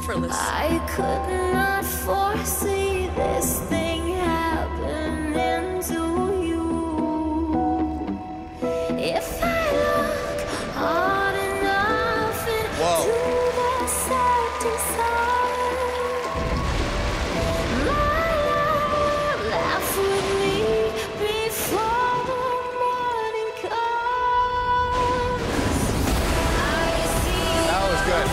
effortless. I could not foresee this thing happening to you. If I look hard enough into the setting sun, my love will laugh with me before the morning comes. That was good.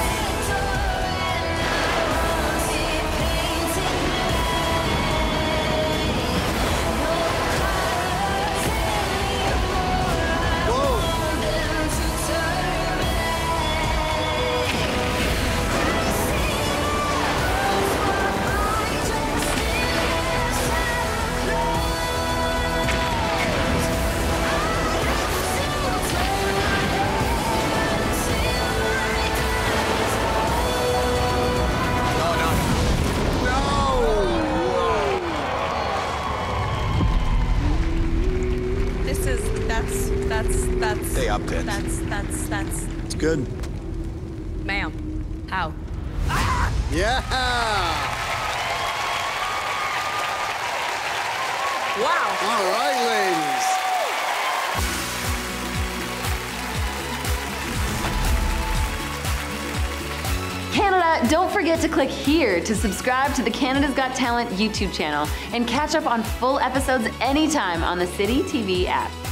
They upped it. That's. It's good. Ma'am, how? Yeah! Wow. All right, ladies. Canada, don't forget to click here to subscribe to the Canada's Got Talent YouTube channel and catch up on full episodes anytime on the Citytv app.